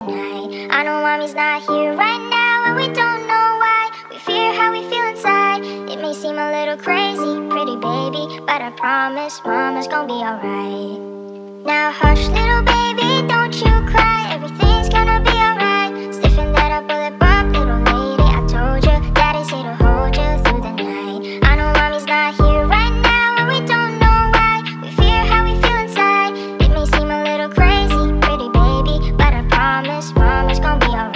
night. I know mommy's not here right now, and we don't know why. We fear how we feel inside. It may seem a little crazy, pretty baby, but I promise mama's gonna be alright. Now hush little baby, don't you cry. Everything's gonna be alright.